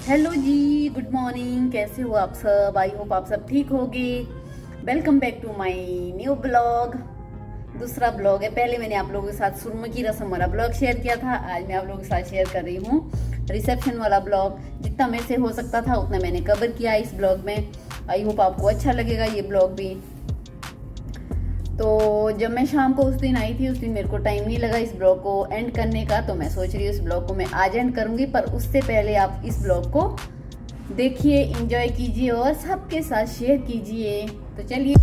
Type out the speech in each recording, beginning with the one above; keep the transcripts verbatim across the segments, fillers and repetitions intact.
Hello जी, good morning. कैसे हो आप सब? आई होप आप सब ठीक होगे। Welcome back to my new blog. दूसरा ब्लॉग है। पहले मैंने आप लोगों के साथ सुरमे की रस्म वाला ब्लॉग शेयर किया था। आज मैं आप लोगों के साथ शेयर कर रही हूँ रिसेप्शन वाला ब्लॉग। जितना मेरे से हो सकता था उतना मैंने कवर किया इस ब्लॉग में। आई होप आपको अच्छा लगेगा ये ब्लॉग भी। तो जब मैं शाम को उस दिन आई थी, उस दिन मेरे को टाइम नहीं लगा इस ब्लॉग को एंड करने का, तो मैं सोच रही हूँ इस ब्लॉग को मैं आज एंड करूंगी। पर उससे पहले आप इस ब्लॉग को देखिए, एंजॉय कीजिए और सबके साथ शेयर कीजिए। तो चलिए।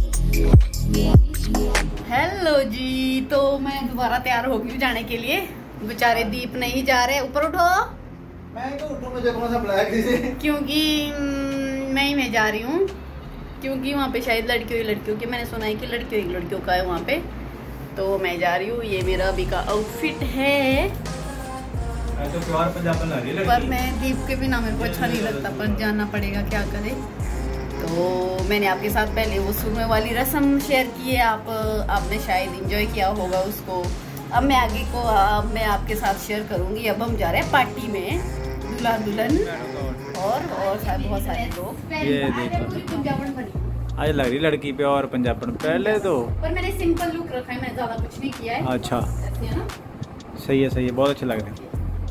हेलो जी, तो मैं दोबारा तैयार हो गई हूँ जाने के लिए। बेचारे दीप नहीं जा रहे। ऊपर उठो। मैं तो उठूं, मुझे कौन सा बुलाया किसी? क्योंकि मैं ही मैं जा रही हूँ, क्योंकि वहाँ पे शायद लड़कियों ही लड़कियों की, मैंने सुना है कि लड़कियों ही लड़कियों का है वहाँ पे। तो मैं जा रही हूँ। ये मेरा अभी का आउटफिट है। तो प्योर पंजाबन लग रही है, पर मैं दीप के बिना मेरे को अच्छा नहीं लगता, पर जाना पड़ेगा, क्या करे। तो मैंने आपके साथ पहले वो सुरमे वाली रस्म शेयर की है, आप आपने शायद एंजॉय किया होगा उसको। अब मैं आगे को अब मैं आपके साथ शेयर करूँगी। अब हम जा रहे हैं पार्टी में, दूल्हा दुल्हन और और सारे बहुत सारे लोग। ये देखो, आज लग रही लड़की पे और पंजाबन पहले तो। पर मैंने सिंपल लुक रखा है, मैंने ज्यादा कुछ नहीं किया है। अच्छा, है ना? सही है सही है, बहुत अच्छे लग रहे हैं।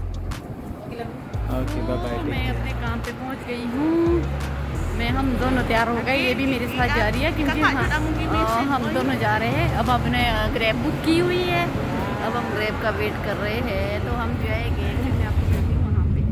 Okay bye bye. मैं अपने काम पे पहुंच गई हूँ। मैं हम दोनों तैयार हो गए। ये भी मेरे साथ जा रही है, क्योंकि हम, हम दोनों जा रहे हैं। अब आपने ग्रैब बुक की हुई है। अब हम ग्रैब का वेट कर रहे हैं। तो हम जाएंगे, मैं आपको कहती हूँ वहाँ पे।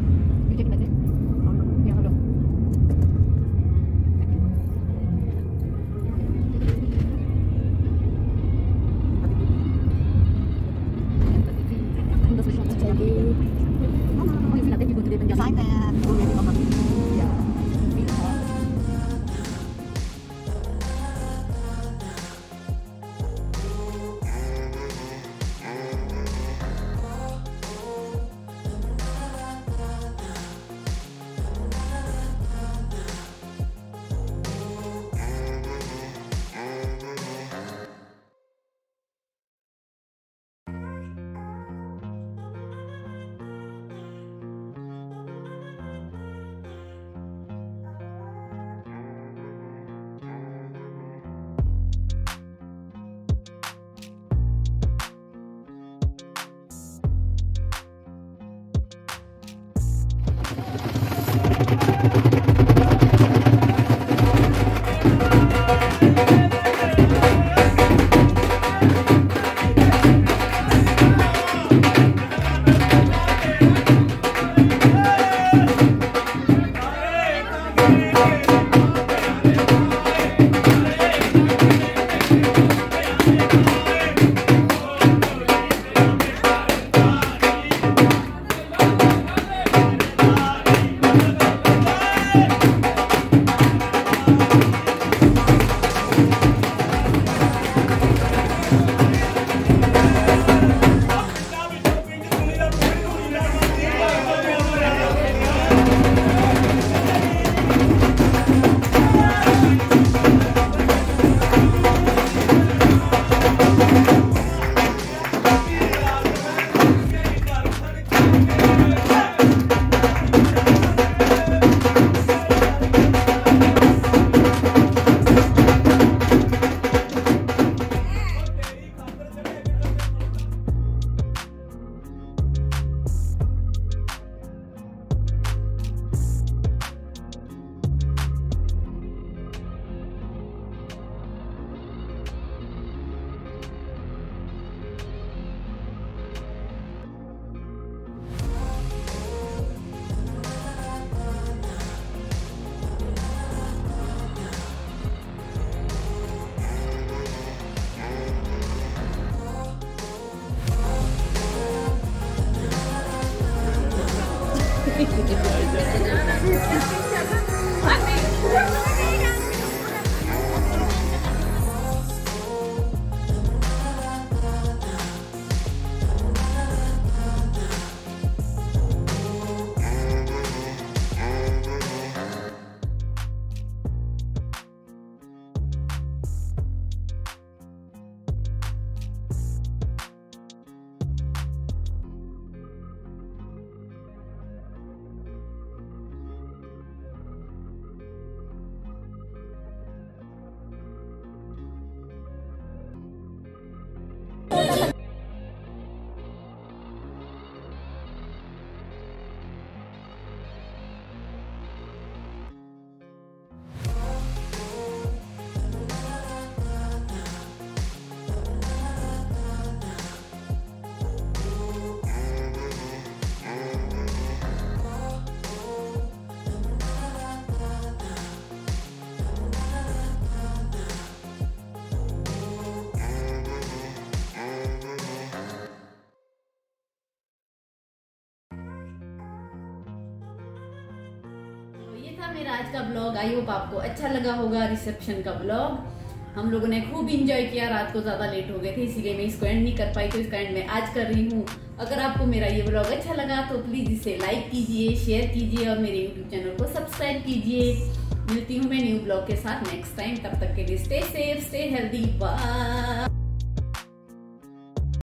था मेरा आज का ब्लॉग। आई होप आपको अच्छा लगा होगा। रिसेप्शन का ब्लॉग हम लोगों ने खूब इंजॉय किया। रात को ज्यादा लेट हो गए थे इसीलिए मैं इसको एंड नहीं कर पाई, तो इसका एंड मैं आज कर रही हूँ। अगर आपको मेरा ये ब्लॉग अच्छा लगा तो प्लीज इसे लाइक कीजिए, शेयर कीजिए और मेरे यूट्यूब चैनल को सब्सक्राइब कीजिए। मिलती हूँ मैं न्यू ब्लॉग के साथ नेक्स्ट टाइम। तब तक के लिए stay safe, stay healthy, bye.